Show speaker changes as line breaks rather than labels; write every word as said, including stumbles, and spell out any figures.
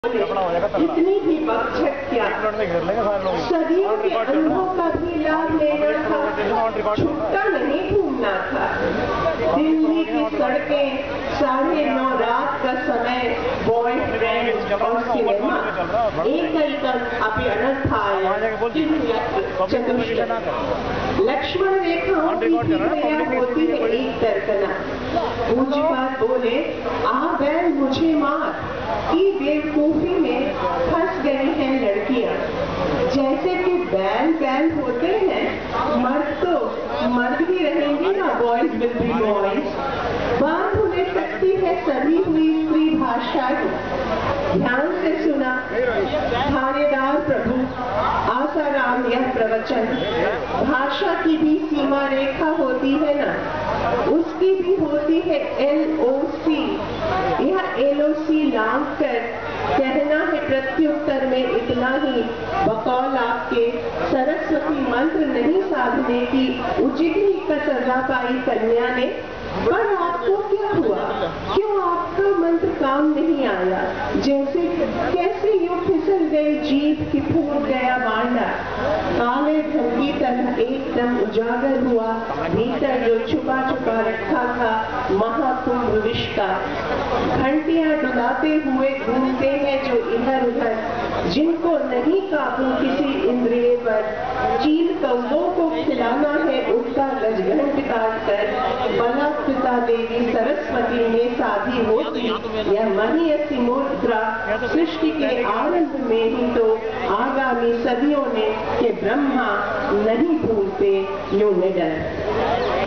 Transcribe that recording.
इतनी भी बकझक क्या, शरीर के अनुभव का भी लाभ लेना था, छुट्टा नहीं घूमना था। दिल्ली की सड़कें, साढ़े नौ रात का समय, बॉयफ्रेंड और सिनेमा, एकैकम् अपि अनर्थाय चतुष्टयम्। लक्ष्मण रेखाओं की क्रिया होती है एक दर्पणा। पूज्यपाद बोले, आ बैल मुझे मार की बेवकूफी में फंस गई हैं लड़कियां। जैसे कि बैल बैल होते हैं, मर्द तो मर्द ही रहेंगे ना, बॉयज विल बी बॉयज। बात उन्हें सकती है सभी हुई स्त्री भाषा की। ध्यान से सुना थानेदार प्रभु आसाराम यह प्रवचन। भाषा की भी सीमा रेखा होती है ना, उसकी भी होती है एल ओ सी। यह एल ओ सी लांघ कर कहना है प्रत्युत्तर में इतना ही, बकौल आपके सरस्वती मंत्र नहीं साधने की उचित ही का सजा पाई कन्या ने। पर आपको क्या हुआ, क्यों आपका मंत्र काम नहीं आया? जैसे कैसे यूं फिसल गई जीभ कि फूट गया बांडा। काले धन की तरह एकदम उजागर हुआ भीतर जो छुपा छुपा रखा था महाकुंभ विष का। घंटियां डुलाते हुए घूमते हैं जो इधर उधर, जिनको नहीं काबू किसी इंद्रिय पर। चील कौवों को खिलाना है उनका गजघंट काट कर। बला पिता देवी सरस्वती ने साधी होती यह महीयसी मुद्रा सृष्टि के आरंभ में ही तो आगामी सदियों ने कि ब्रह्मा नहीं भूलते यूं निडर।